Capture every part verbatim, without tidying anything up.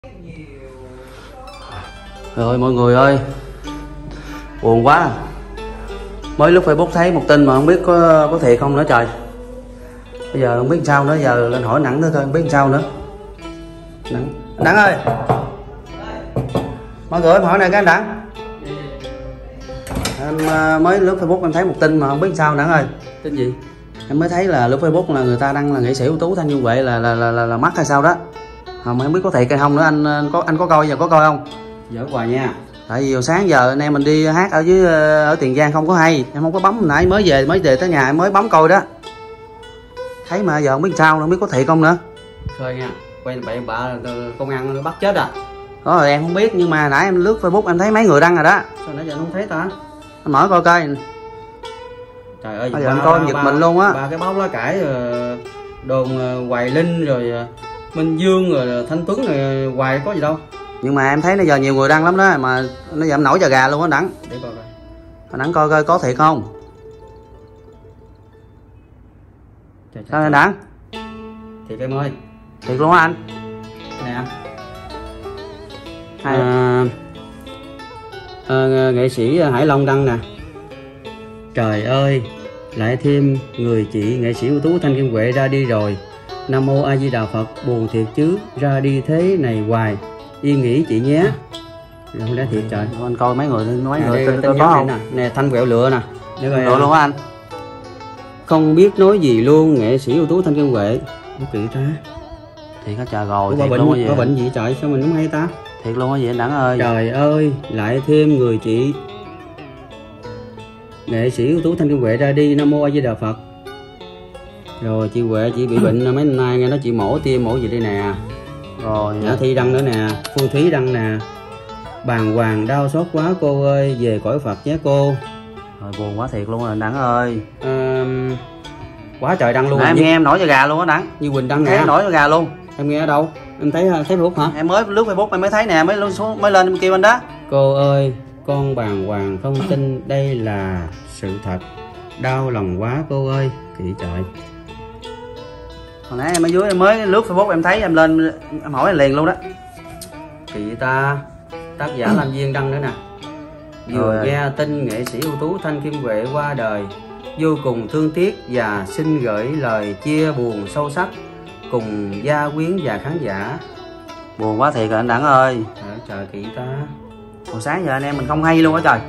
Rồi mọi người ơi, buồn quá. Mới lúc Facebook thấy một tin mà không biết có có thiệt không nữa trời. Bây giờ không biết sao nữa, giờ lên hỏi Nẵng nữa thôi, không biết sao nữa. Nẵng, Nẵng ơi, mọi người em hỏi này cái anh Nẵng. Em mới lướt Facebook em thấy một tin mà không biết sao Nẵng ơi. Tin gì? Em mới thấy là lướt Facebook là người ta đăng là nghệ sĩ ưu tú Thanh Dung Huệ là là là là, là mắc hay sao đó. Không em biết có thiệt hay không nữa, anh, anh có anh có coi giờ có coi không? Giỡn hoài nha. Tại vì sáng giờ anh em mình đi hát ở dưới ở Tiền Giang không có hay, em không có bấm, nãy mới về mới về tới nhà em mới bấm coi đó. Thấy mà giờ không biết sao, không biết có thiệt không nữa. Khơi nha, quen bậy bạ công an nó bắt chết à? Đó rồi em không biết, nhưng mà nãy em lướt Facebook em thấy mấy người đăng rồi đó. Sao nãy giờ không thấy ta? Anh mở coi coi. Trời ơi, bây giờ anh coi em giật mình luôn á. Ba cái báo lá cải đồn Hoài Linh rồi Minh Dương rồi Thanh Tuấn rồi Hoài có gì đâu. Nhưng mà em thấy bây giờ nhiều người đăng lắm đó, mà nó giờ em nổi da gà luôn á Đẳng. Để coi coi. Đẳng coi coi có thiệt không? Trời, sao anh Đẳng? Thiệt em ơi. Thiệt luôn á anh. Nè. Hay. À, à, nghệ sĩ Hải Long đăng nè. Trời ơi, lại thêm người chị nghệ sĩ ưu tú Thanh Kim Huệ ra đi rồi. Nam mô A Di Đà Phật, buồn thiệt chứ, ra đi thế này hoài. Yên nghỉ chị nhé. Rồi không đã thiệt trời. Anh coi mấy người mấy à, người đây, tin có không? nè, nè Thanh quẹo lựa nè. Lựa luôn á anh. Không biết nói gì luôn, nghệ sĩ ưu tú Thanh Kim Huệ. Nó kỳ ta. Thiệt hả trời rồi, thiệt bệnh, luôn gì? Có bệnh gì trời, sao mình không hay ta? Thiệt luôn á vậy anh Đẳng ơi. Trời ơi, lại thêm người chị nghệ sĩ ưu tú Thanh Kim Huệ ra đi, Nam mô A Di Đà Phật. Rồi chị Huệ chị bị bệnh mấy năm nay nghe nói chị mổ tiêm mổ gì đây nè. Rồi Nhã Thi đăng nữa nè, Phương Thúy đăng nè. Bàng hoàng đau xót quá cô ơi, về cõi Phật nhé cô. Rồi buồn quá thiệt luôn rồi Đẳng ơi. À, quá trời đăng luôn. Nãy em nghe em nổi da gà luôn á Đẳng. Như Quỳnh đăng nè. Em nổi da gà luôn. Em nghe ở đâu? Em thấy thấy Facebook hả? Em mới lướt Facebook em mới thấy nè, mới lên xuống mới lên em kêu anh đó. Cô ơi, con bàng hoàng không tin đây là sự thật. Đau lòng quá cô ơi, kỳ trời. Hồi nãy em ở dưới em mới lướt Facebook em thấy em lên em hỏi liền luôn đó. Kỳ ta. Tác giả Lam Viên đăng nữa nè. Vừa rồi. Nghe tin nghệ sĩ ưu tú Thanh Kim Huệ qua đời, vô cùng thương tiếc và xin gửi lời chia buồn sâu sắc cùng gia quyến và khán giả. Buồn quá thiệt rồi anh Đẳng ơi. Trời, trời kỳ ta. Hồi sáng giờ anh em mình không hay luôn á trời.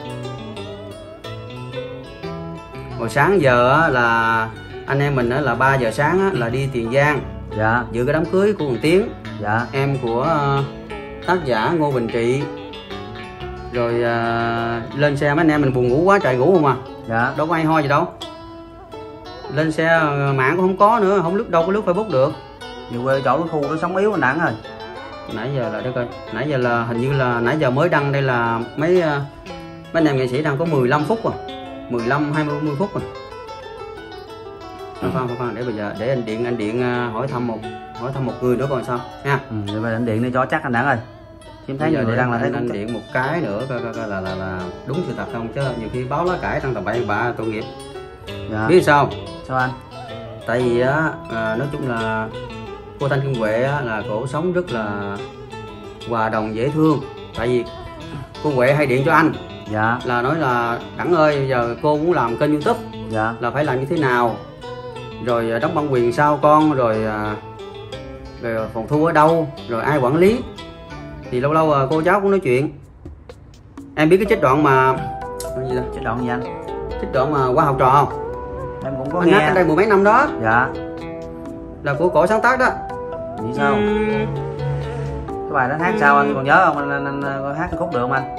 Hồi sáng giờ là anh em mình là ba giờ sáng là đi Tiền Giang. Dạ. Dự cái đám cưới của thằng Tiến. Dạ. Em của tác giả Ngô Bình Trị. Rồi uh, lên xe mấy anh em mình buồn ngủ quá trời ngủ không à. Dạ. Đâu có ai ho gì đâu. Lên xe mạng cũng không có nữa, không lướt đâu có lướt Facebook được. Nhiều quê chỗ cái khu nó sống yếu anh Đẳng rồi. Nãy giờ là để coi, nãy giờ là hình như là nãy giờ mới đăng đây là mấy mấy anh em nghệ sĩ đăng có mười lăm phút rồi. mười lăm hai mươi phút rồi. Khoan khoan khoan để bây giờ để anh điện anh điện hỏi thăm một hỏi thăm một người nữa coi sao nha. Ừ, để bây giờ anh điện đi cho chắc anh Đẳng ơi. Em thấy nhiều người đăng là thấy anh, anh điện một cái nữa coi coi, coi là, là là đúng sự thật không, chứ nhiều khi báo lá cải đăng tầm bậy bạ tội nghiệp. Dạ. Biết sao? Sao anh? Tại vì á à, nói chung là cô Thanh Kim Huệ á, là cổ sống rất là hòa đồng dễ thương. Tại vì cô Huệ hay điện cho anh. Dạ. Là nói là Đẳng ơi giờ cô muốn làm kênh YouTube. Dạ. Là phải làm như thế nào, rồi đóng bản quyền sao con, rồi rồi phòng thu ở đâu, rồi ai quản lý. Thì lâu lâu cô cháu cũng nói chuyện. Em biết cái trích đoạn mà gì đó? Trích đoạn gì anh? Trích đoạn mà qua học trò không? Em cũng có anh nghe. Hát ở đây mười mấy năm đó. Dạ. Là của cổ sáng tác đó. Nghĩ sao? Uhm... Cái bài đó hát uhm... sao anh còn nhớ không? Anh, anh, anh, anh hát khúc được không anh?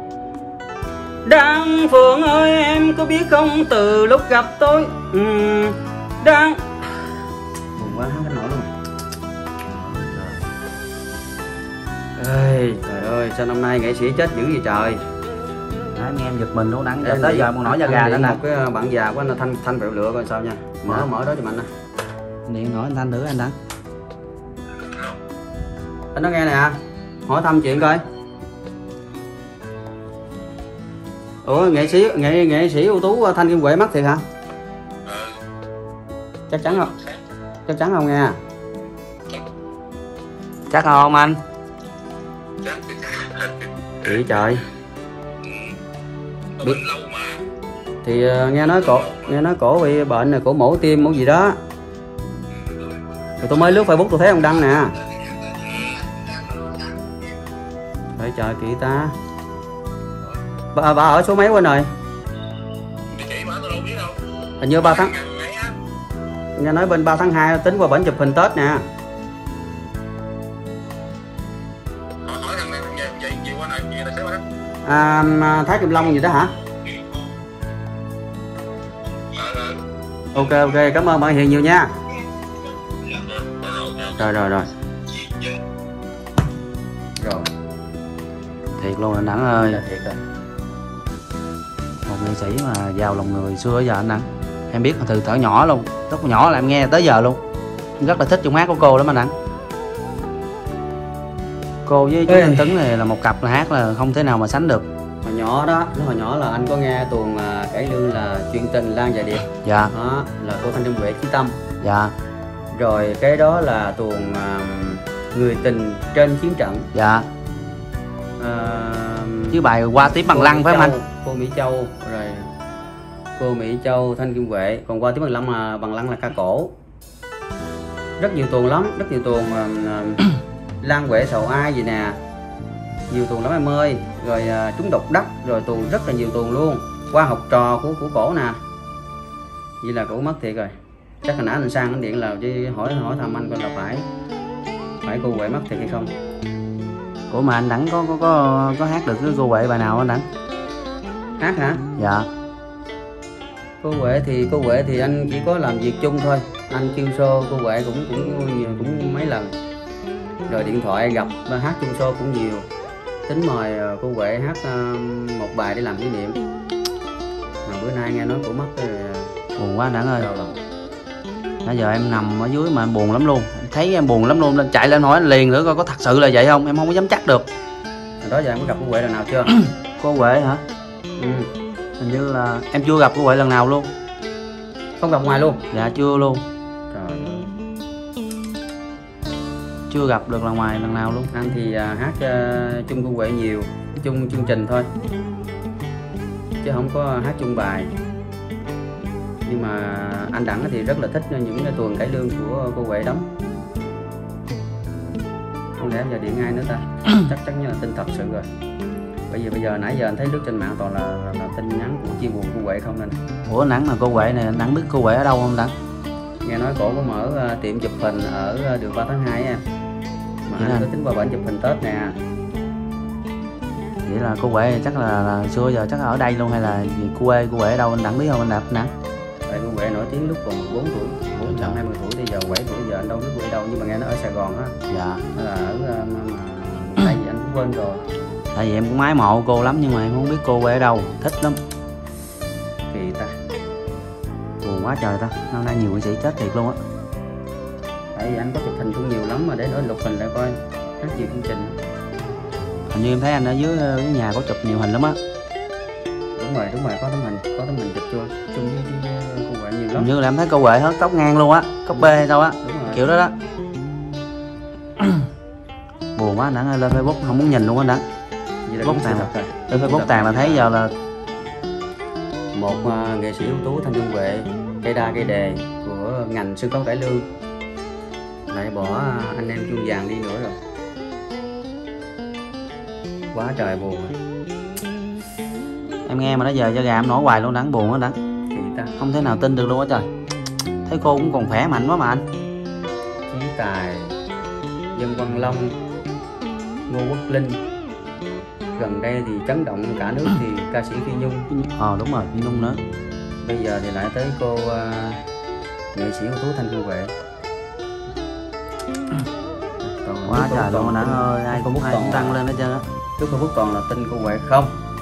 Đăng Phượng ơi em có biết không, từ lúc gặp tôi uhm... Đăng buồn quá hát cái nổi luôn. Ê, trời ơi sao năm nay nghệ sĩ chết dữ vậy trời. Anh nghe em giật mình luôn Đẳng. Tới giờ muốn nổi da gà nữa nè. Một cái bạn già của anh là Thanh Thanh Vẹo Lựa coi sao nha. Mở dạ. Mở đó cho mạnh nè. Điện hỏi anh Thanh thử anh Đẳng. Anh nói nghe nè, hỏi thăm chuyện coi. Ủa nghệ sĩ nghệ nghệ sĩ ưu tú Thanh Kim Huệ mắc thiệt hả? Chắc chắn không? Chắc chắn không nghe? Chắc không anh? Chị trời. Nó bệnh lâu mà. Thì uh, nghe nói cổ nghe nói cổ bị bệnh này, cổ mổ tim mổ gì đó. Rồi tôi mới lướt Facebook tôi thấy ông đăng nè. Trời trời kỳ ta. Bà, bà ở số mấy quên rồi? Hình như ba tháng. Nghe nói bên ba tháng hai tính qua bển chụp hình Tết nè. À, Thái Kim Long gì đó hả? Ok ok, cảm ơn bạn Hiền nhiều nha. Rồi rồi rồi. Rồi. Thiệt luôn anh Đẳng ơi. Là thiệt rồi. Một nghệ sĩ mà giàu lòng người xưa giờ anh Đẳng. Em biết từ thuở nhỏ luôn, lúc nhỏ là em nghe tới giờ luôn. Em rất là thích trong hát của cô lắm anh Đẳng. Cô với chú Anh Tuấn này là một cặp là hát là không thể nào mà sánh được. Hồi nhỏ đó, lúc hồi nhỏ là anh có nghe tuồng uh, cải lương là Chuyện Tình Lan Dài Điệp. Dạ. Đó là cô Thanh Trung Huệ Chí Tâm. Dạ. Rồi cái đó là tuồng uh, Người Tình Trên Chiến Trận. Dạ. Uh, Chứ bài Qua Tím Bằng Lăng phải không anh? Cô Mỹ Châu, rồi cô Mỹ Châu, Thanh Kim Huệ. Còn Qua Tím Bằng Lăng mà Bằng Lăng là ca cổ. Rất nhiều tuồng lắm, rất nhiều tuồng uh, Lan Huệ Sầu Ai gì nè. Nhiều tuồng lắm em ơi. Rồi uh, Trúng Độc Đắc, rồi tuồng rất là nhiều tuồng luôn. Qua Học Trò của của cổ nè. Vậy là cổ mất thiệt rồi. Chắc hồi nãy anh sang anh điện là chứ hỏi hỏi thăm anh coi là phải phải cô Huệ mất thiệt hay không. Ủa mà anh Đẳng có có có có hát được cái cô Huệ bài nào anh Đẳng? Hát hả? Dạ. Cô Huệ thì cô Huệ thì anh chỉ có làm việc chung thôi. Anh kêu show cô Huệ cũng cũng cũng mấy lần. Rồi điện thoại gặp hát chung show cũng nhiều. Tính mời cô Huệ hát một bài để làm kỷ niệm. Mà bữa nay nghe nói cô mất rồi. Buồn quá anh Đẳng ơi. Nãy giờ em nằm ở dưới mà em buồn lắm luôn. Em thấy em buồn lắm luôn, lên chạy lên hỏi liền nữa coi có thật sự là vậy không, em không có dám chắc được. Hồi đó giờ em có gặp cô Huệ lần nào chưa? Cô Huệ hả? Ừ. Hình như là em chưa gặp cô Huệ lần nào luôn. Không gặp ngoài luôn? Dạ chưa luôn. Trời ơi. Chưa gặp được lần ngoài lần nào luôn. Anh thì uh, hát uh, chung cô Huệ nhiều, chung chương trình thôi, chứ không có hát chung bài. Nhưng mà anh Đẳng thì rất là thích những cái tuồng cải lương của cô Huệ đóng. Không lẽ giờ điện ai nữa ta? Chắc chắn như là tin thật sự rồi. Bởi vì bây giờ nãy giờ anh thấy lướt trên mạng toàn là, là, là tin nhắn của chia buồn cô Huệ không nên. Ủa Đẳng là cô Huệ này, Đẳng biết cô Huệ ở đâu không Đẳng? Nghe nói cổ có mở uh, tiệm chụp hình ở uh, đường ba tháng hai em. Mà Vậy anh à? có tính qua bển chụp hình Tết nè. Vậy là cô Huệ chắc là, là xưa giờ chắc là ở đây luôn hay là gì, cô quê cô Huệ ở đâu anh Đẳng biết không anh Đẳng? Đẳng. Tại cô Huệ nổi tiếng lúc còn mười bốn tuổi, bốn trăm hai mươi tuổi, bây giờ bảy tuổi, giờ anh đâu biết cô Huệ đâu, nhưng mà nghe nó ở Sài Gòn á. Dạ. Nó là ở uh, mà tại vì anh cũng quên rồi. Tại vì em cũng ái mộ cô lắm nhưng mà em không biết cô Huệ ở đâu, thích lắm. Kỳ ta. Buồn quá trời ta, năm nay nhiều nghệ sĩ chết thiệt luôn á. Tại vì anh có chụp hình cũng nhiều lắm mà để nữa lục hình lại coi rất nhiều chương trình. Hình như em thấy anh ở dưới cái nhà có chụp nhiều hình lắm á. Đúng rồi, đúng rồi, có tấm hình, có tấm hình chụp chung chung với, với cô Huệ nhiều lắm. Hình như là em thấy cô Huệ hớt tóc ngang luôn á, cốc bê hay sao á, kiểu đó đó. Buồn quá Đẳng ơi, lên Facebook không muốn nhìn luôn á Đẳng. Facebook tàn rồi. Lên Facebook tàn là thấy giờ là một uh, nghệ sĩ ưu tú Thanh Trung Huệ, cây đa cây đề của ngành sân khấu cải lương lại bỏ uh, anh em chuông vàng đi nữa rồi. Quá trời buồn rồi. em nghe mà nó giờ da gà em nổi hoài luôn Đẳng, buồn quá Đẳng. Kỳ ta. Không thể nào tin được luôn á trời. Thấy cô cũng còn khỏe mạnh quá mà anh. Chí Tài, Dân Văn Long, Ngô Quốc Linh. Gần đây thì chấn động cả nước thì ca sĩ Phi Nhung. Ờ đúng rồi, Phi Nhung nữa. Bây giờ thì lại tới cô uh, nghệ sĩ ưu tú Thanh Trung Huệ. Còn Quá trời luôn Đẳng ơi, ai cũng ai cũng đăng lên hết trơn á. Trước Facebook còn là tin cô Huệ không.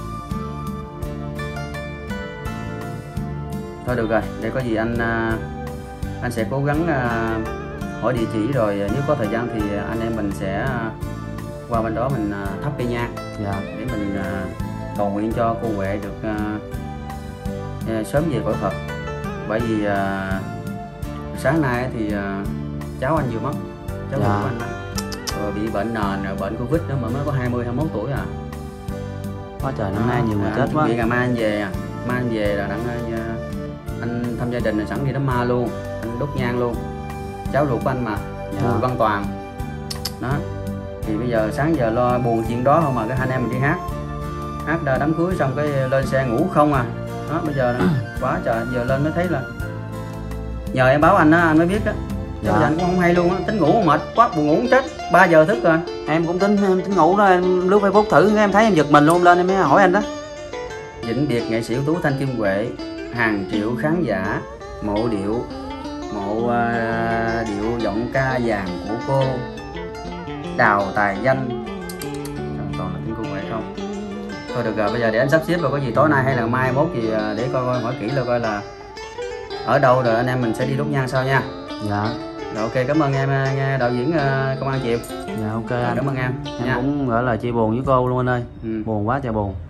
Thôi được rồi, để có gì anh uh, anh sẽ cố gắng uh, hỏi địa chỉ, rồi nếu có thời gian thì anh em mình sẽ uh, qua bên đó mình uh, thắp cây nhang. Dạ. Để mình uh, cầu nguyện cho cô Huệ được uh, uh, sớm về cõi Phật. Bởi vì uh, sáng nay thì uh, cháu anh vừa mất, cháu dạ. của anh đó. Rồi bị bệnh nền rồi bệnh Covid nữa mà mới có hai mươi hai mươi mốt tuổi à. Quá trời, năm nay nhiều người chết quá. Bị ngày mai anh về à, mai anh về là đặng anh thăm gia đình rồi sẵn đi đám ma luôn, anh đốt nhang luôn. Cháu ruột của anh mà, Dạ. Bùi Văn Toàn. Đó. Thì bây giờ sáng giờ lo buồn chuyện đó không mà cái hai anh em mình đi hát. Hát đám cưới xong cái lên xe ngủ không à. Đó bây giờ quá trời, giờ lên mới thấy là nhờ em báo anh á, anh mới biết á. Dạ. Bây giờ anh cũng không hay luôn á, tính ngủ mệt quá, buồn ngủ chết, ba giờ thức rồi. Em cũng tính em tính ngủ đó, em lướt Facebook thử em thấy em giật mình luôn, lên em mới hỏi anh đó. Vĩnh biệt nghệ sĩ ưu tú Thanh Kim Huệ, hàng triệu khán giả mộ điệu mộ uh, điệu giọng ca vàng của cô Đào Tài Danh. Toàn là tiếng cô Huệ không. Thôi được rồi, bây giờ để anh sắp xếp rồi có gì tối nay hay là mai mốt gì để coi coi hỏi kỹ là coi là ở đâu rồi anh em mình sẽ đi đốt nhang sau nha. Dạ. Rồi ok, cảm ơn em nghe đạo diễn uh, Công an Chiệp. Dạ ok rồi, anh. cảm ơn em. Em nha. cũng gọi là chia buồn với cô luôn anh ơi. Ừ. Buồn quá trời buồn.